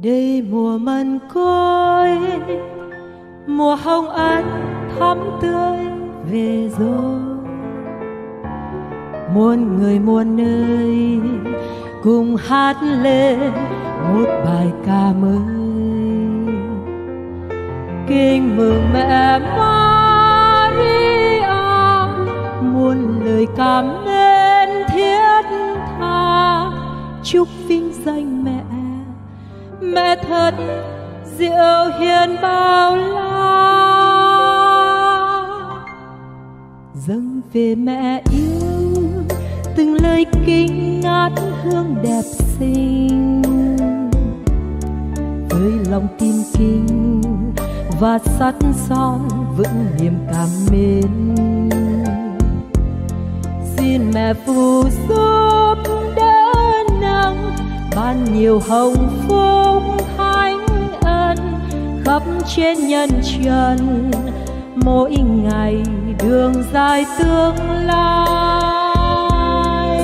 Đây mùa mân côi, mùa hồng anh thắm tươi về rồi. Muôn người muôn nơi cùng hát lên một bài ca mới. Kính mừng mẹ Maria, muôn lời cảm nên thiết tha. Chúc vinh danh mẹ, mẹ thật diệu hiền bao la. Dâng về mẹ yêu từng lời kinh ngát hương đẹp xinh, với lòng tin kính và sắt son vững niềm cảm mến. Xin mẹ phù giúp đỡ nâng ban nhiều hồng phúc thánh ân khắp trên nhân trần, mỗi ngày đường dài tương lai.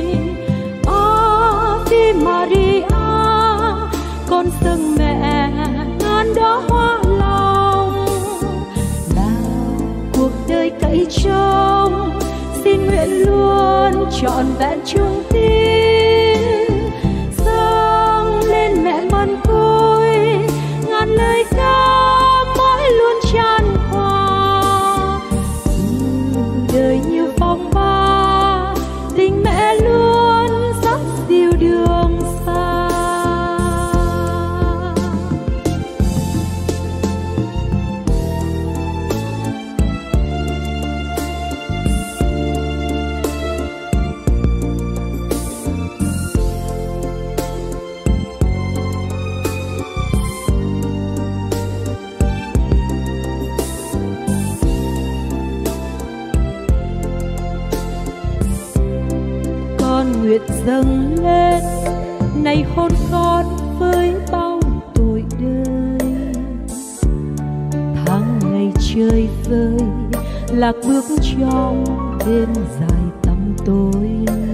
Ave Maria, con dâng mẹ ngàn đóa hoa lòng, là cuộc đời cậy trông. Xin nguyện luôn trọn vẹn trung tín, dâng lên mẹ mân côi ngàn lời ca mãi luôn tràn hòa. Đời như phong ba, tình mẹ luôn dắt dìu đường xa. Nguyện dâng lên này hôn con với bao tuổi đời. Tháng ngày chơi vơi lạc bước trong đêm dài tăm tối.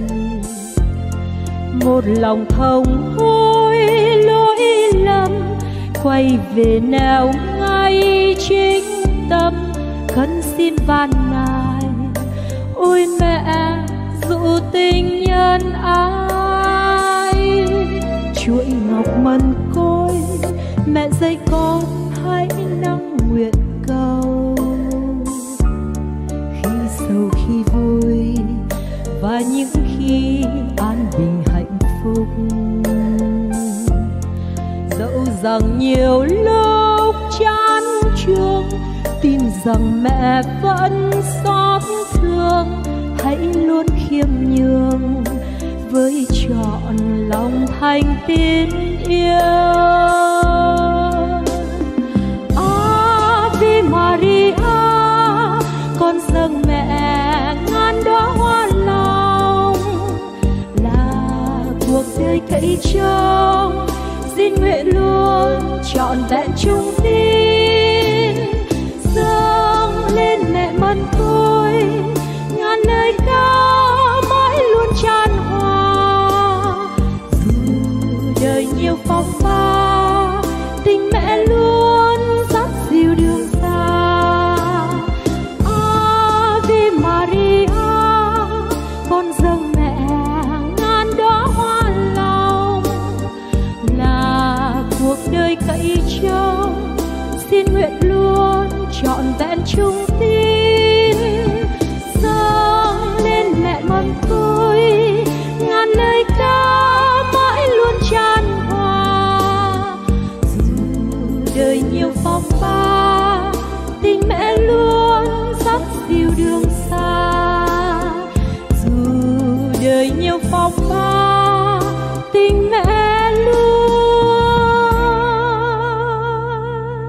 Một lòng thông hối lỗi lầm, quay về nẻo ngay chính tâm. Khấn xin van nài ôi mẹ dụ tình nhân ai. Chuỗi ngọc mân côi mẹ dạy con hãy nâng nguyện cầu. Khi sầu khi vui và những khi an bình hạnh phúc, dẫu rằng nhiều lúc chán chường, tin rằng mẹ vẫn xót thương. Hãy luôn khiêm nhường với trọn lòng thành tín yêu. Ave Maria, con dâng mẹ ngàn đóa hoa lòng, là cuộc đời cậy trông. Xin nguyện luôn trọn vẹn trung tín, dâng lên mẹ mân côi ngàn lời ca mãi luôn tràn hòa. Dù đời nhiều phong ba, tình mẹ luôn dắt dìu đường xa. Ave Maria, con dâng mẹ ngàn đóa hoa lòng, là cuộc đời cậy trông. Xin nguyện luôn trọn vẹn trung tín, dâng lên mẹ mân côi ngàn lời ca mãi luôn tràn hòa. Dù đời nhiều phong ba, tình mẹ luôn dắt dìu đường xa. Dù đời nhiều phong ba, tình mẹ luôn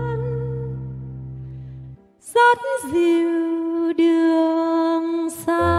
dắt dìu đường xa.